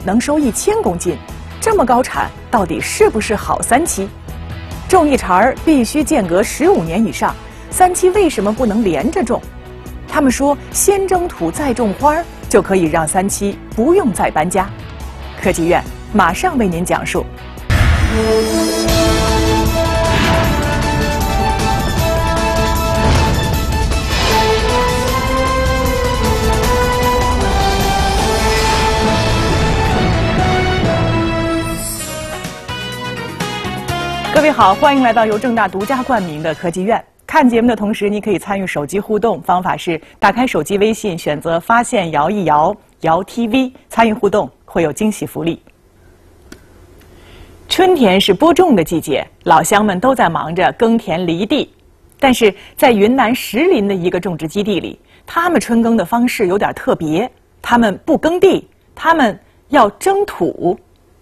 能收1000公斤，这么高产，到底是不是好三七？种一茬必须间隔15年以上，三七为什么不能连着种？他们说，先蒸土再种花就可以让三七不用再搬家。科技院马上为您讲述。各位好，欢迎来到由正大独家冠名的科技院。看节目的同时，你可以参与手机互动，方法是打开手机微信，选择发现摇一摇，摇 TV， 参与互动会有惊喜福利。春天是播种的季节，老乡们都在忙着耕田犁地。但是在云南石林的一个种植基地里，他们春耕的方式有点特别，他们不耕地，他们要蒸土。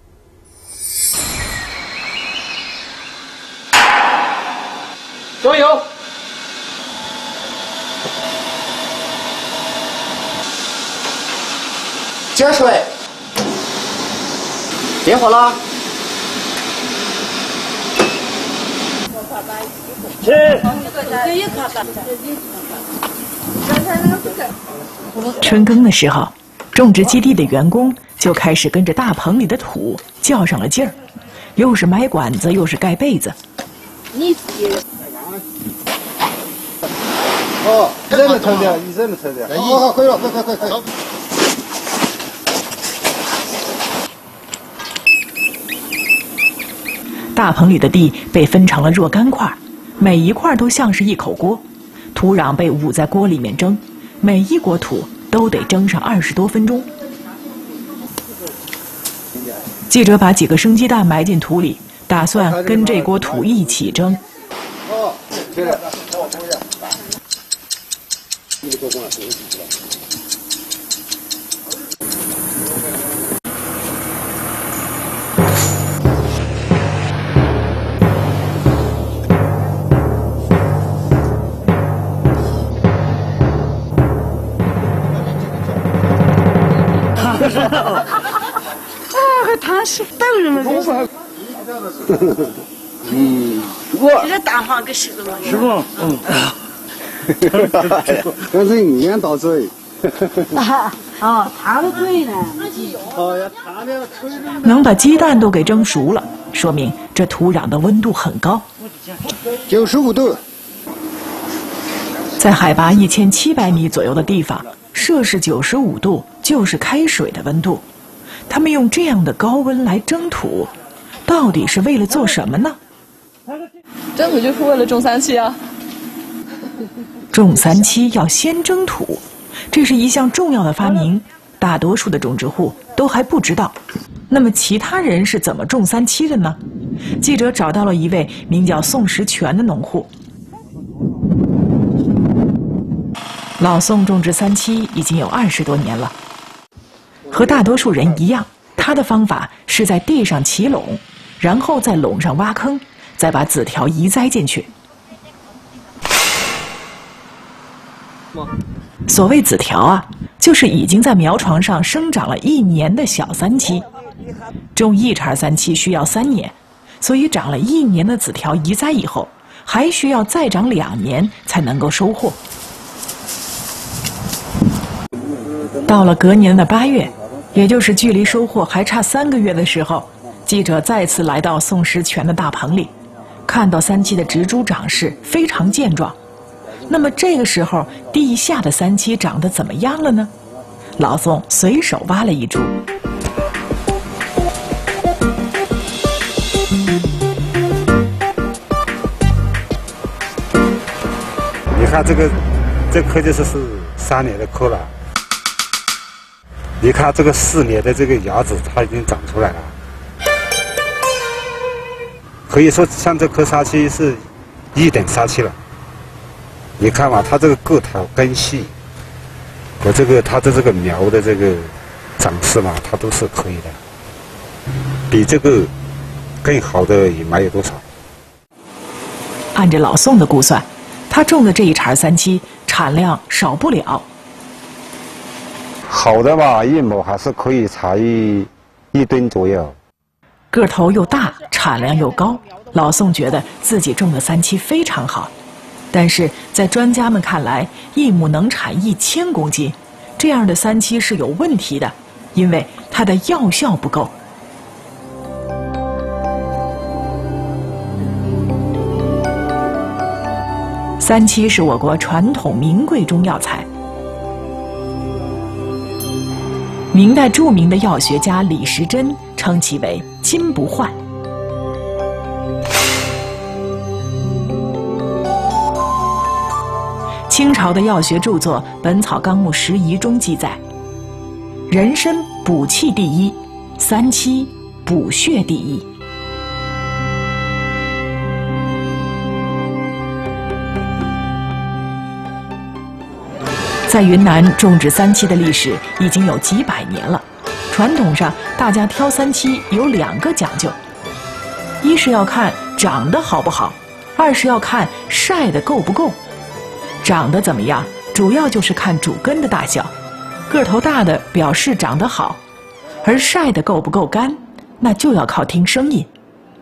加油！接水，点火了。 春耕的时候，种植基地的员工就开始跟着大棚里的土较上了劲儿，又是埋管子，又是盖被子。 哦，这么抽的，你这么抽的。好，可以了，快。 大棚里的地被分成了若干块，每一块都像是一口锅，土壤被捂在锅里面蒸，每一锅土都得蒸上20多分钟。记者把几个生鸡蛋埋进土里，打算跟这锅土一起蒸。 哦，对了。 他是等人们这是。 我这个蛋黄给师傅了。 师傅，刚才你先到嘴。 哦，他的嘴呢？ 哦呀，他那个吹的。 能把鸡蛋都给蒸熟了，说明这土壤的温度很高 ，95度。 在海拔1700米左右的地方，摄氏95度就是开水的温度。他们用这样的高温来蒸土，到底是为了做什么呢？ 蒸土就是为了种三七啊。 种三七要先蒸土，这是一项重要的发明，大多数的种植户都还不知道。那么其他人是怎么种三七的呢？记者找到了一位名叫宋时全的农户。老宋种植三七已经有20多年了。和大多数人一样，他的方法是在地上起垄，然后在垄上挖坑，再把籽条移栽进去。所谓籽条啊，就是已经在苗床上生长了1年的小三七。种一茬三七需要3年，所以长了1年的籽条移栽以后，还需要再长2年才能够收获。到了隔年的8月，也就是距离收获还差3个月的时候，记者再次来到宋时全的大棚里，看到三七的植株长势非常健壮。那么这个时候，地下的三七长得怎么样了呢？老宋随手挖了一株。 你看这棵就是3年的棵了。你看这个4年的这个芽子，它已经长出来了。可以说，像这棵沙漆是1等沙漆了。你看嘛，它这个个头根细，和它的这个苗的这个长势嘛，它都是可以的。比这个更好的也没有多少。 按照老宋的估算，他种的这一茬三七产量少不了。 好的吧，一亩还是可以采 1吨左右。 个头又大，产量又高，老宋觉得自己种的三七非常好。但是在专家们看来，1亩能产1000公斤，这样的三七是有问题的，因为它的药效不够。三七是我国传统名贵中药材。明代著名的药学家李时珍称其为金不换。清朝的药学著作《本草纲目拾遗》中记载：人参补气第一，三七补血第一。在云南种植三七的历史已经有几百年了。传统上，大家挑三七有2个讲究：一是要看长得好不好，2是要看晒得够不够。长得怎么样，主要就是看主根的大小，个头大的表示长得好，而晒得够不够干，那就要靠听声音。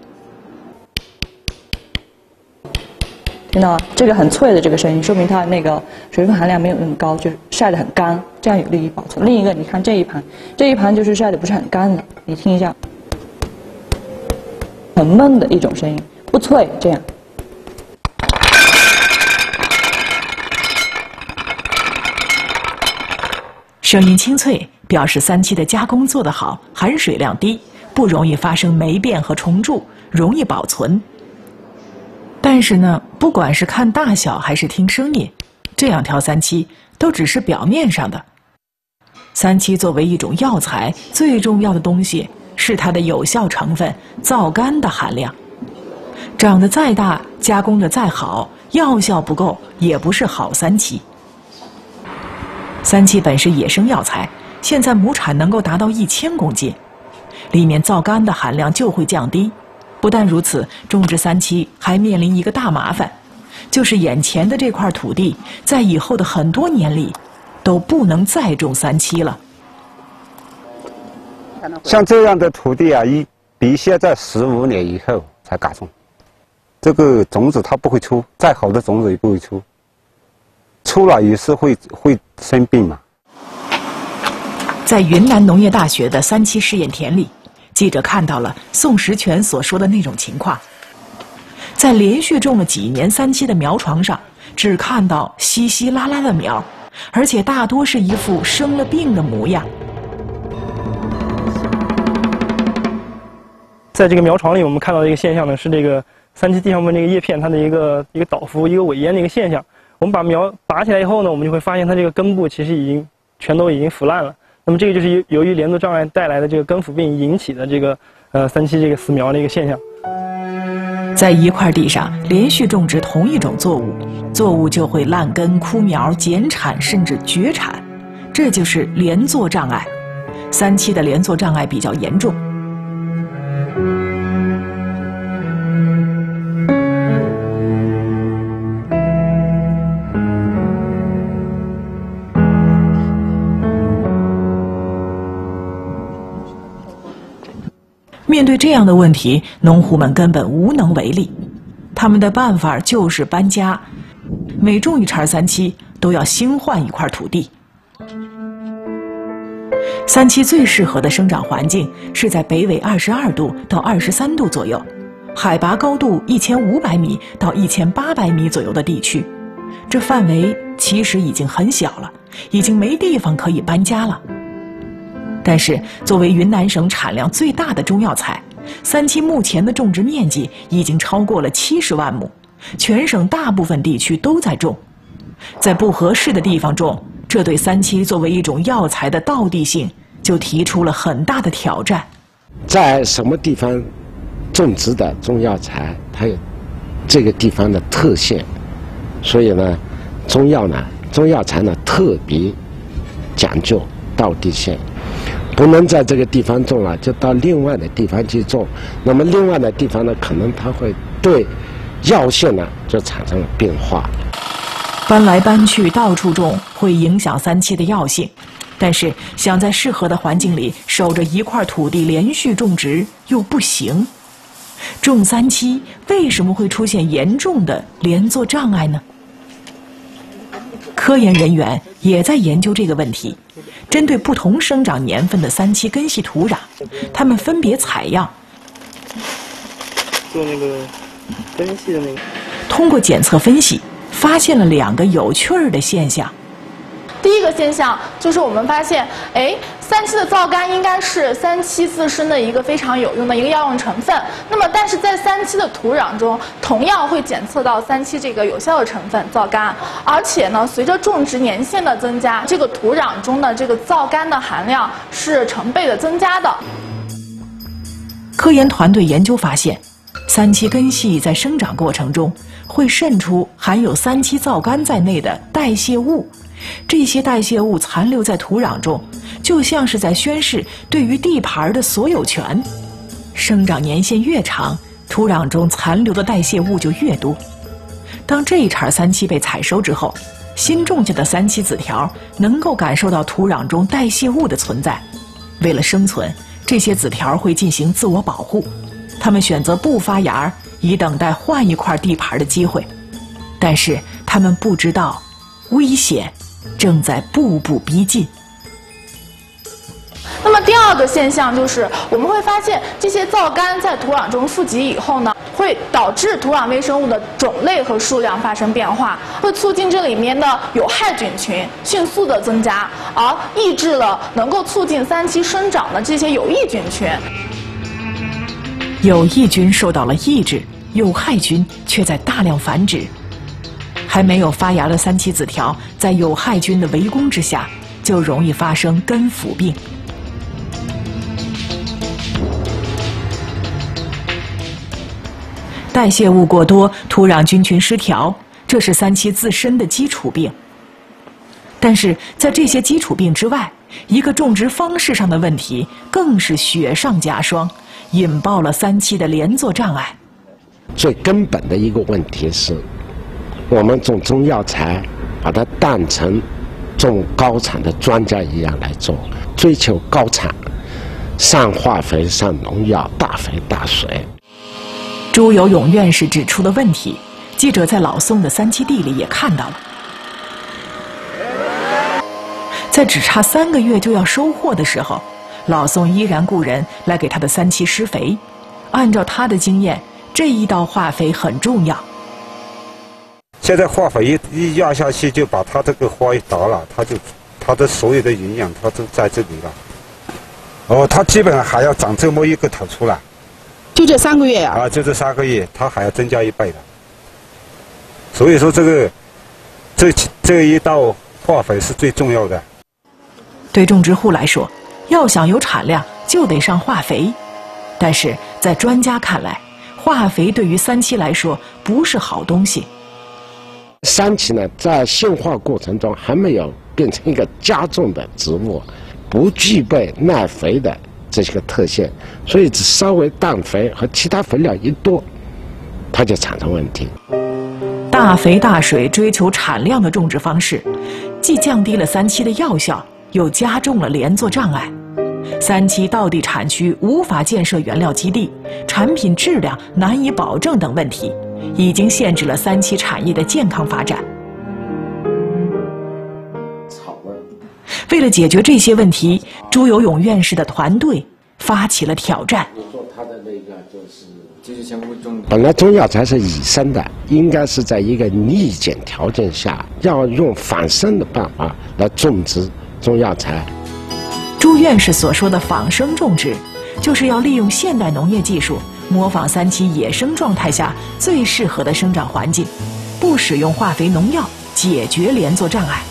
听到吗？这个很脆的这个声音，说明它那个水分含量没有那么高，就是晒得很干，这样有利于保存。另一个，你看这一盘就是晒得不是很干的，你听一下，很闷的一种声音，不脆，这样。 声音清脆，表示三七的加工做得好，含水量低，不容易发生霉变和虫蛀，容易保存。但是呢，不管是看大小还是听声音，这样挑三七都只是表面上的。三七作为一种药材，最重要的东西是它的有效成分皂苷的含量。长得再大，加工的再好，药效不够，也不是好三七。三七本是野生药材，现在亩产能够达到1000公斤，里面皂苷的含量就会降低。不但如此，种植三七还面临一个大麻烦，就是眼前的这块土地，在以后的很多年里，都不能再种三七了。 像这样的土地啊，必须要在15年以后才嘎种。这个种子它不会出，再好的种子也不会出，出了也是会生病嘛。 在云南农业大学的三七试验田里，记者看到了宋时全所说的那种情况。在连续种了几年三七的苗床上，只看到稀稀拉拉的苗，而且大多是一副生了病的模样。 在这个苗床里，我们看到的一个现象呢，是这个三七地上部这个叶片它的一个倒伏、一个萎蔫的一个现象。我们把苗拔起来以后呢，我们就会发现它这个根部其实全都已经腐烂了。那么这个就是由于连作障碍带来的这个根腐病引起的这个三七这个死苗的一个现象。 在一块地上连续种植同一种作物，作物就会烂根、枯苗、减产甚至绝产，这就是连作障碍。三七的连作障碍比较严重。面对这样的问题，农户们根本无能为力，他们的办法就是搬家，每种一茬三七都要新换一块土地。三七最适合的生长环境是在北纬22度到23度左右，海拔高度1500米到1800米左右的地区。这范围其实已经很小了，已经没地方可以搬家了。但是，作为云南省产量最大的中药材，三七目前的种植面积已经超过了70万亩，全省大部分地区都在种。在不合适的地方种，这对三七作为一种药材的道地性就提出了很大的挑战。 在什么地方种植的中药材，它有这个地方的特性，所以呢，中药材呢特别讲究道地性。不能在这个地方种了，就到另外的地方去种。那么另外的地方呢，可能它会对药性呢就产生了变化。 搬来搬去，到处种，会影响三七的药性。 但是想在适合的环境里守着一块土地连续种植又不行。种三七为什么会出现严重的连坐障碍呢？科研人员也在研究这个问题，针对不同生长年份的三七根系土壤，他们分别采样， 做那个分析的那个， 通过检测分析，发现了2个有趣儿的现象。 第一个现象就是我们发现，三七的皂苷应该是三七自身的一个非常有用的一个药用成分。那么，但是在三七的土壤中，同样会检测到三七这个有效的成分皂苷，而且呢，随着种植年限的增加，这个土壤中的这个皂苷的含量是成倍的增加的。 科研团队研究发现，三七根系在生长过程中会渗出含有三七皂苷在内的代谢物。这些代谢物残留在土壤中，就像是在宣示对于地盘的所有权。生长年限越长，土壤中残留的代谢物就越多。当这一茬三七被采收之后，新种下的三七籽条能够感受到土壤中代谢物的存在。为了生存，这些籽条会进行自我保护，它们选择不发芽，以等待换一块地盘的机会。但是它们不知道，危险正在步步逼近。 那么第二个现象就是，我们会发现这些皂苷在土壤中富集以后呢，会导致土壤微生物的种类和数量发生变化，会促进这里面的有害菌群迅速的增加，而抑制了能够促进三七生长的这些有益菌群。 有益菌受到了抑制，有害菌却在大量繁殖。还没有发芽的三七籽条，在有害菌的围攻之下，就容易发生根腐病。代谢物过多，土壤菌群失调，这是三七自身的基础病。但是在这些基础病之外，一个种植方式上的问题更是雪上加霜，引爆了三七的连坐障碍。 最根本的一个问题是，我们种中药材，把它当成种高产的庄稼一样来做，追求高产，上化肥、上农药，大肥大水。 朱有勇院士指出的问题，记者在老宋的三七地里也看到了。在只差3个月就要收获的时候，老宋依然雇人来给他的三七施肥。按照他的经验，这一道化肥很重要。 现在化肥一压下去，就把它这个花一打了，它的所有的营养它都在这里了。它基本上还要长这么一个头出来。 就这3个月呀？ 就这3个月，它还要增加1倍的。所以说这一道化肥是最重要的。 对种植户来说，要想有产量，就得上化肥。但是在专家看来，化肥对于三七来说不是好东西。 三七呢，在性化过程中还没有变成一个加重的植物，不具备耐肥的这些个特性，所以只稍微氮肥和其他肥料一多，它就产生问题。 大肥大水追求产量的种植方式，既降低了三七的药效，又加重了连坐障碍。三七到地产区无法建设原料基地，产品质量难以保证等问题，已经限制了三七产业的健康发展。为了解决这些问题，朱有勇院士的团队发起了挑战。 本来中药材是乙生的，应该是在一个逆检条件下，要用仿生的办法来种植中药材。 朱院士所说的仿生种植，就是要利用现代农业技术，模仿三七野生状态下最适合的生长环境，不使用化肥农药，解决连坐障碍。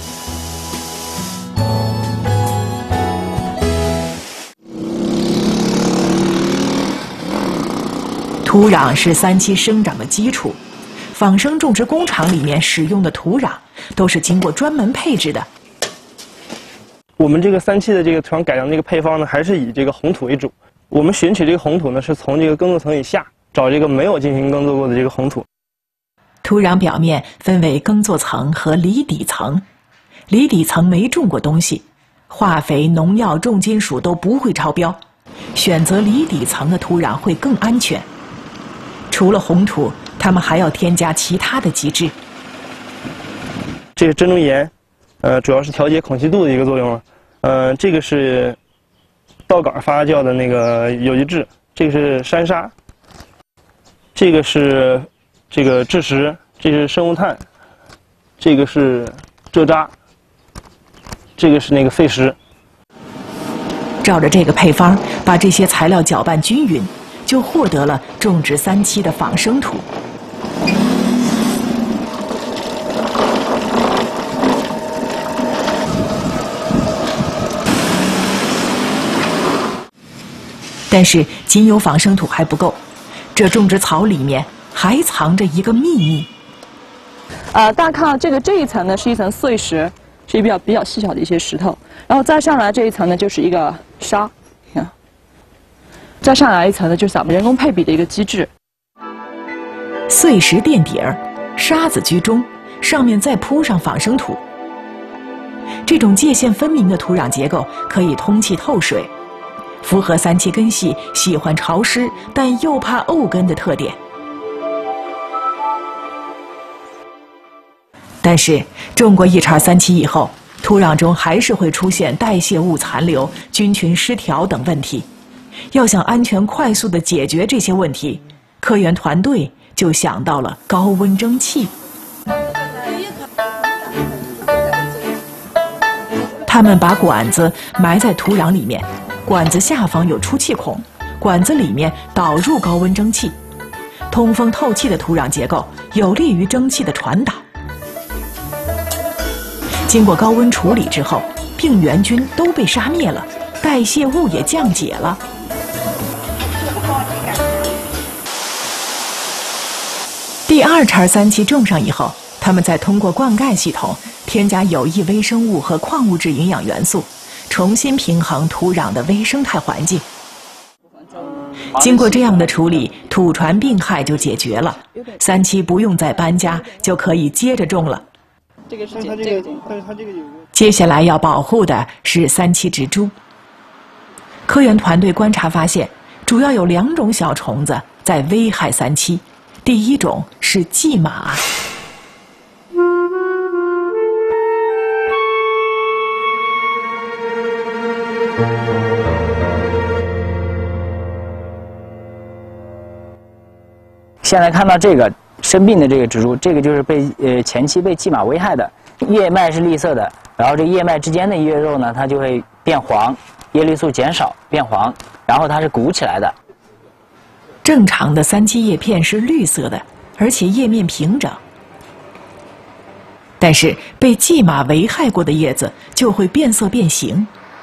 土壤是三七生长的基础，仿生种植工厂里面使用的土壤都是经过专门配置的。 我们这个三七的这个土壤改良这个配方呢，还是以这个红土为主。我们选取这个红土呢，是从这个耕作层以下找这个没有进行耕作过的这个红土。 土壤表面分为耕作层和离底层，离底层没种过东西， 化肥、农药、重金属都不会超标，选择离底层的土壤会更安全。除了红土，他们还要添加其他的基质。 这个珍珠岩，主要是调节孔隙度的一个作用。这个是稻杆发酵的那个有机质，这个是山沙，这个是这个蛭石，这是生物炭，这个是蔗渣，这个是那个废石。 照着这个配方，把这些材料搅拌均匀，就获得了种植3期的仿生土。但是仅有仿生土还不够，这种植槽里面还藏着一个秘密。 大家看到这一层呢是一层碎石，是比较细小的一些石头，然后再上来这一层呢就是一个沙，看，再上来一层呢就是咱们人工配比的一个机制。 碎石垫底儿，沙子居中，上面再铺上仿生土。这种界限分明的土壤结构可以通气透水，符合3期根系喜欢潮湿但又怕沤根的特点。但是种过1茬3期以后，土壤中还是会出现代谢物残留、菌群失调等问题。要想安全快速地解决这些问题，科研团队就想到了高温蒸汽。他们把管子埋在土壤里面，管子下方有出气孔，管子里面导入高温蒸汽，通风透气的土壤结构有利于蒸汽的传导。经过高温处理之后，病原菌都被杀灭了，代谢物也降解了。第2茬3期种上以后，他们再通过灌溉系统添加有益微生物和矿物质营养元素，重新平衡土壤的微生态环境。经过这样的处理，土传病害就解决了，3期不用再搬家，就可以接着种了。 这个是但是它这个有个。 接下来要保护的是3期植株。科研团队观察发现，主要有2种小虫子在危害3期。第一种是蓟马。 现在看到这个生病的这个植株，这个就是被前期被蓟马危害的，叶脉是绿色的，然后这叶脉之间的叶肉呢，它就会变黄，叶绿素减少变黄，然后它是鼓起来的。 正常的3期叶片是绿色的，而且叶面平整。但是被蓟马危害过的叶子就会变色变形。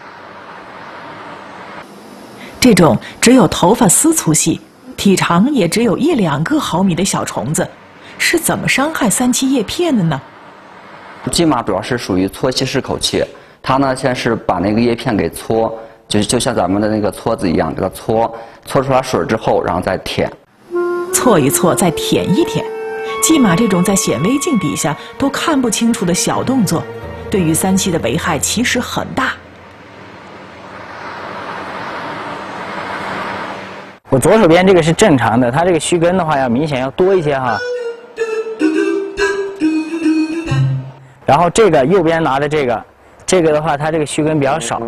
这种只有头发丝粗细，体长也只有1-2个毫米的小虫子，是怎么伤害3期叶片的呢？ 蓟马主要是属于搓吸式口器，它呢先是把那个叶片给搓，就像咱们的那个搓子一样，给它搓出来水之后，然后再舔， 搓一搓，再舔一舔。蓟马这种在显微镜底下都看不清楚的小动作，对于3期的危害其实很大。 我左手边这个是正常的，它这个须根的话要明显要多一些哈。然后这个右边拿的这个的话，它这个须根比较少。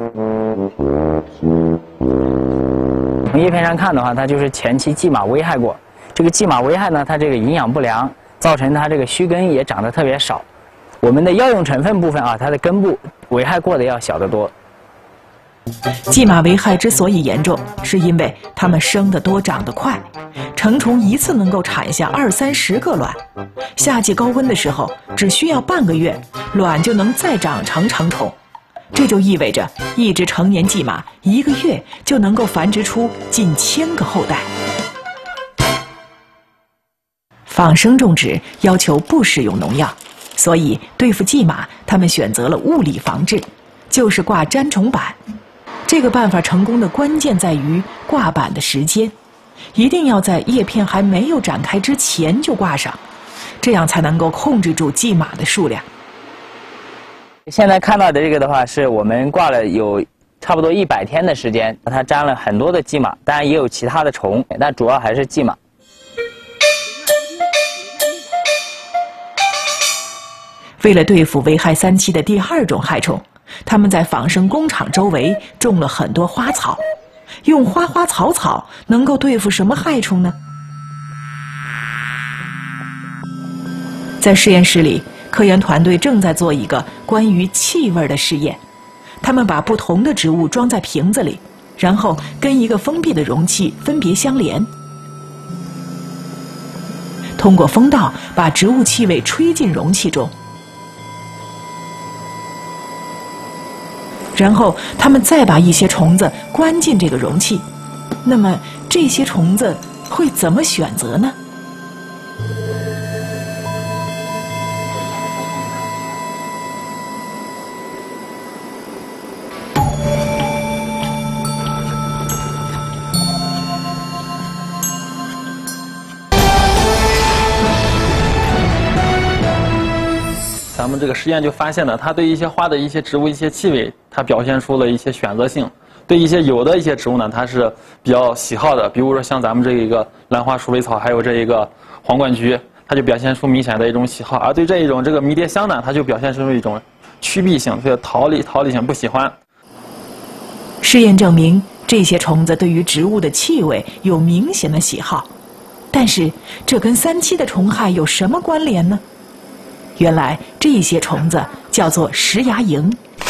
从叶片上看的话，它就是前期蓟马危害过。这个蓟马危害呢，它这个营养不良，造成它这个须根也长得特别少。我们的药用成分部分啊，它的根部危害过的要小得多。 蓟马危害之所以严重，是因为它们生得多、长得快，成虫一次能够产下20-30个卵。夏季高温的时候，只需要半个月，卵就能再长成成虫。这就意味着一只成年蓟马1个月就能够繁殖出近1000个后代。仿生种植要求不使用农药，所以对付蓟马，他们选择了物理防治，就是挂粘虫板。这个办法成功的关键在于挂板的时间，一定要在叶片还没有展开之前就挂上，这样才能够控制住蓟马的数量。 现在看到的这个的话，是我们挂了有差不多100天的时间，它沾了很多的蓟马，当然也有其他的虫，但主要还是蓟马。 为了对付危害三七的第2种害虫，他们在仿生工厂周围种了很多花草。用花花草草能够对付什么害虫呢？在实验室里，科研团队正在做一个关于气味的试验。他们把不同的植物装在瓶子里，然后跟一个封闭的容器分别相连，通过风道把植物气味吹进容器中。然后他们再把一些虫子关进这个容器，那么这些虫子会怎么选择呢？ 咱们这个实验就发现了，它对一些花的一些植物一些气味，它表现出了一些选择性；对一些有的一些植物呢，它是比较喜好的。比如说像咱们这一个兰花鼠尾草，还有这一个皇冠菊，它就表现出明显的一种喜好；而对这一种这个迷迭香呢，它就表现出一种趋避性，这个逃离性，不喜欢。 实验证明，这些虫子对于植物的气味有明显的喜好，但是这跟三七的虫害有什么关联呢？原来这些虫子叫做食蚜蝇，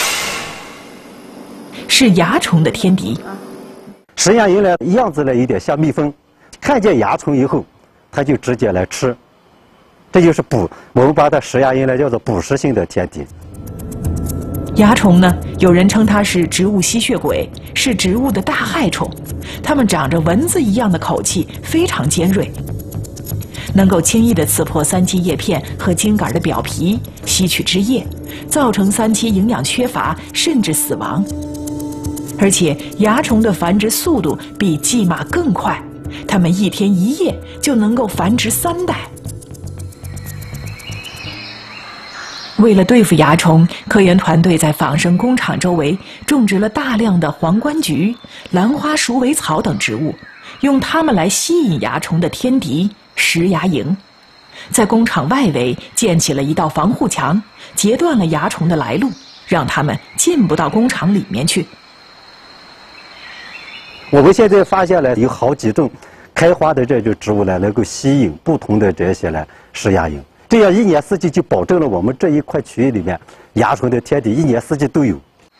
是蚜虫的天敌。 食蚜蝇呢，样子呢有点像蜜蜂，看见蚜虫以后，它就直接来吃，这就是我们把它食蚜蝇呢叫做捕食性的天敌。 蚜虫呢，有人称它是植物吸血鬼，是植物的大害虫。它们长着蚊子一样的口器，非常尖锐，能够轻易地刺破三七叶片和茎秆的表皮，吸取汁液，造成三七营养缺乏，甚至死亡。而且蚜虫的繁殖速度比蓟马更快，它们1天1夜就能够繁殖3代。为了对付蚜虫，科研团队在仿生工厂周围种植了大量的皇冠菊、兰花鼠尾草等植物，用它们来吸引蚜虫的天敌食蚜蝇。在工厂外围建起了一道防护墙，截断了蚜虫的来路，让它们进不到工厂里面去。 我们现在发现了有好几种开花的这种植物呢，能够吸引不同的这些呢食蚜蝇。这样1年4季就保证了我们这一块区域里面蚜虫的天敌1年4季都有。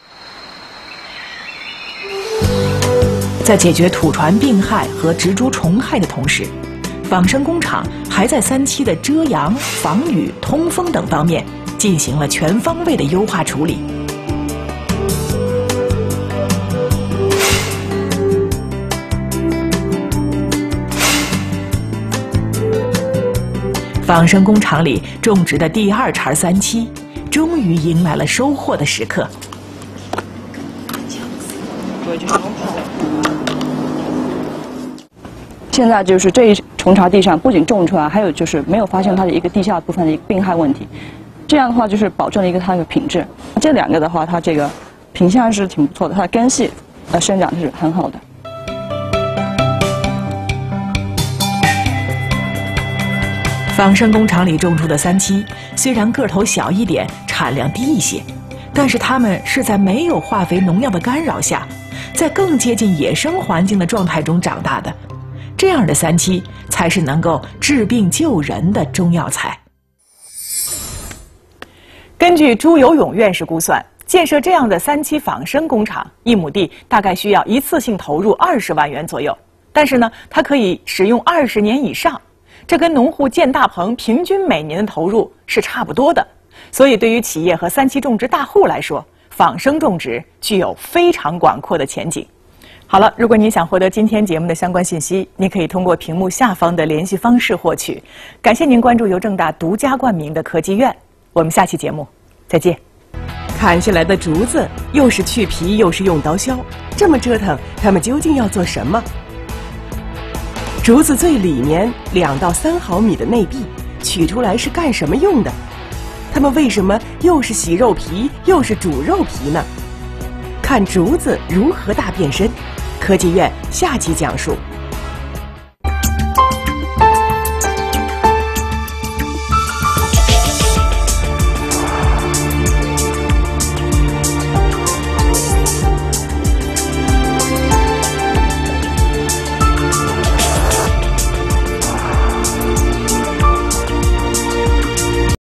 在解决土传病害和植株虫害的同时，仿生工厂还在三期的遮阳、防雨、通风等方面进行了全方位的优化处理。仿生工厂里种植的第2茬三七，终于迎来了收获的时刻。 现在就是这一虫巢地上不仅种出来，还有就是没有发现它的一个地下部分的一个病害问题。这样的话就是保证了一个它的品质。这2个的话，它这个品相是挺不错的，它的根系生长是很好的。 仿生工厂里种出的三七，虽然个头小一点，产量低一些，但是它们是在没有化肥农药的干扰下，在更接近野生环境的状态中长大的。这样的三七才是能够治病救人的中药材。 根据朱有勇院士估算，建设这样的三期仿生工厂，1亩地大概需要一次性投入20万元左右。但是呢，它可以使用20年以上。这跟农户建大棚平均每年的投入是差不多的，所以对于企业和三期种植大户来说，仿生种植具有非常广阔的前景。好了，如果您想获得今天节目的相关信息，您可以通过屏幕下方的联系方式获取。感谢您关注由正大独家冠名的科技院，我们下期节目再见。 砍下来的竹子又是去皮又是用刀削，这么折腾，他们究竟要做什么？竹子最里面2到3毫米的内壁取出来是干什么用的？ 它们为什么又是洗肉皮又是煮肉皮呢？看竹子如何大变身，科技院下期讲述。